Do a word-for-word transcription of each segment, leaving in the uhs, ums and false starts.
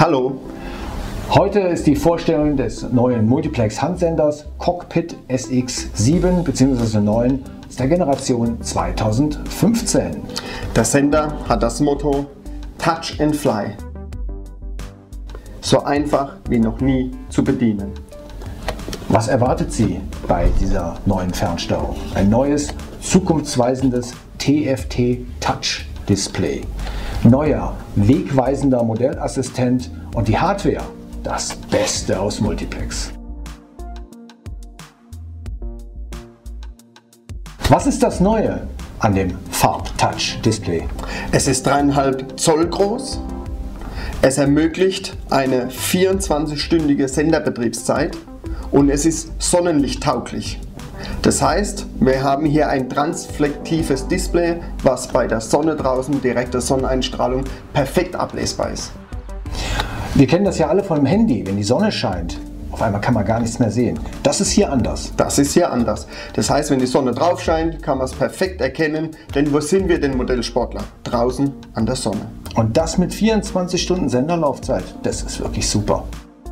Hallo! Heute ist die Vorstellung des neuen Multiplex-Handsenders Cockpit S X sieben bzw. neun aus der Generation zweitausendfünfzehn. Der Sender hat das Motto Touch and Fly. So einfach wie noch nie zu bedienen. Was erwartet Sie bei dieser neuen Fernsteuerung? Ein neues, zukunftsweisendes T F T Touch Display. Neuer, wegweisender Modellassistent und die Hardware, das Beste aus Multiplex. Was ist das Neue an dem Farb-Touch-Display? Es ist dreieinhalb Zoll groß. Es ermöglicht eine vierundzwanzigstündige Senderbetriebszeit und es ist sonnenlichttauglich. Das heißt, wir haben hier ein transflektives Display, was bei der Sonne draußen, direkter Sonneneinstrahlung, perfekt ablesbar ist. Wir kennen das ja alle von dem Handy, wenn die Sonne scheint. Auf einmal kann man gar nichts mehr sehen. Das ist hier anders. Das ist hier anders. Das heißt, wenn die Sonne drauf scheint, kann man es perfekt erkennen, denn wo sind wir denn Modellsportler? Draußen an der Sonne. Und das mit vierundzwanzig Stunden Senderlaufzeit. Das ist wirklich super.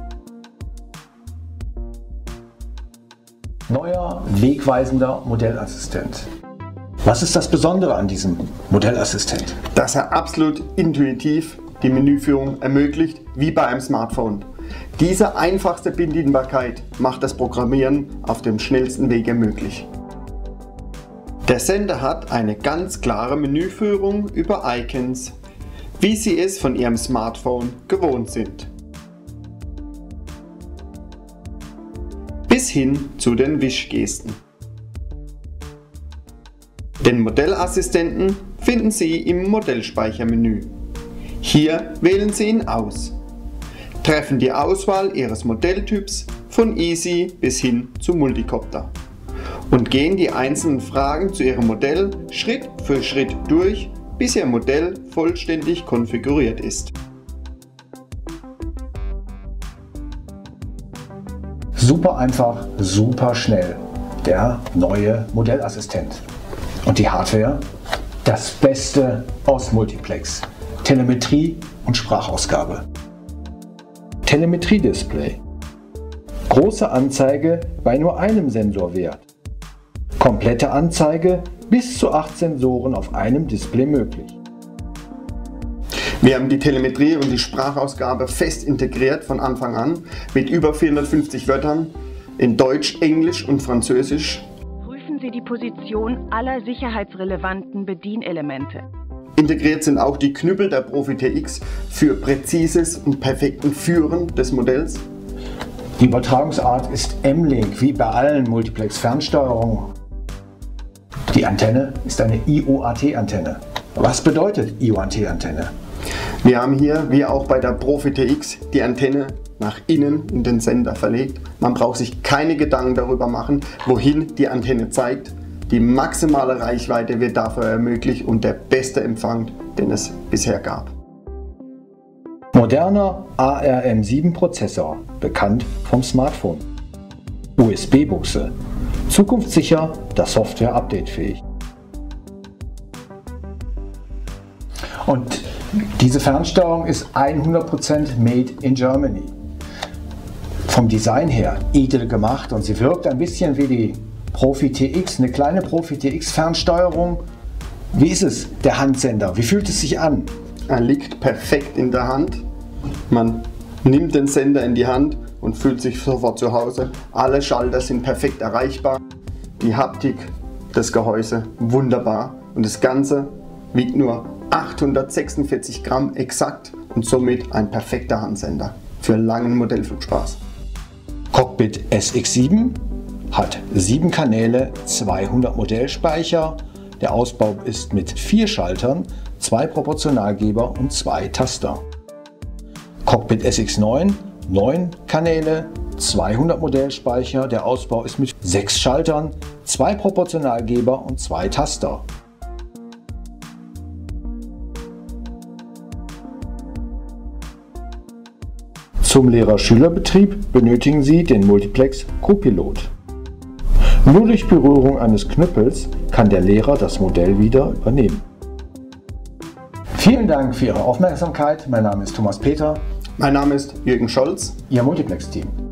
Neuer, wegweisender Modellassistent. Was ist das Besondere an diesem Modellassistent? Dass er absolut intuitiv die Menüführung ermöglicht, wie bei einem Smartphone. Diese einfachste Bedienbarkeit macht das Programmieren auf dem schnellsten Wege möglich. Der Sender hat eine ganz klare Menüführung über Icons, wie Sie es von Ihrem Smartphone gewohnt sind. Bis hin zu den Wischgesten. Den Modellassistenten finden Sie im Modellspeichermenü. Hier wählen Sie ihn aus, treffen die Auswahl Ihres Modelltyps von Easy bis hin zu Multicopter und gehen die einzelnen Fragen zu Ihrem Modell Schritt für Schritt durch, bis Ihr Modell vollständig konfiguriert ist. Super einfach, super schnell. Der neue Modellassistent. Und die Hardware? Das Beste aus Multiplex. Telemetrie und Sprachausgabe. Telemetrie-Display. Große Anzeige bei nur einem Sensorwert. Komplette Anzeige bis zu acht Sensoren auf einem Display möglich. Wir haben die Telemetrie und die Sprachausgabe fest integriert von Anfang an mit über vierhundertfünfzig Wörtern in Deutsch, Englisch und Französisch. Prüfen Sie die Position aller sicherheitsrelevanten Bedienelemente. Integriert sind auch die Knüppel der Profi T X für präzises und perfekten Führen des Modells. Die Übertragungsart ist M-Link, wie bei allen Multiplex-Fernsteuerungen. Die Antenne ist eine I O A T-Antenne. Was bedeutet I O A T-Antenne? Wir haben hier, wie auch bei der Profi T X, die Antenne nach innen in den Sender verlegt. Man braucht sich keine Gedanken darüber machen, wohin die Antenne zeigt. Die maximale Reichweite wird dafür ermöglicht und der beste Empfang, den es bisher gab. Moderner A R M sieben Prozessor, bekannt vom Smartphone. U S B-Buchse, zukunftssicher, der Software updatefähig. Und diese Fernsteuerung ist hundert Prozent made in Germany. Vom Design her edel gemacht und sie wirkt ein bisschen wie die Profi T X, eine kleine Profi T X Fernsteuerung. Wie ist es, der Handsender? Wie fühlt es sich an? Er liegt perfekt in der Hand. Man nimmt den Sender in die Hand und fühlt sich sofort zu Hause. Alle Schalter sind perfekt erreichbar. Die Haptik des Gehäuses wunderbar und das Ganze wiegt nur achthundertsechsundvierzig Gramm exakt und somit ein perfekter Handsender für langen Modellflugspaß. Cockpit S X sieben hat sieben Kanäle, zweihundert Modellspeicher. Der Ausbau ist mit vier Schaltern, zwei Proportionalgeber und zwei Taster. Cockpit S X neun, neun Kanäle, zweihundert Modellspeicher. Der Ausbau ist mit sechs Schaltern, zwei Proportionalgeber und zwei Taster. Zum Lehrer-Schüler-Betrieb benötigen Sie den Multiplex Copilot. Nur durch Berührung eines Knüppels kann der Lehrer das Modell wieder übernehmen. Vielen Dank für Ihre Aufmerksamkeit. Mein Name ist Thomas Peter. Mein Name ist Jürgen Scholz, Ihr Multiplex-Team.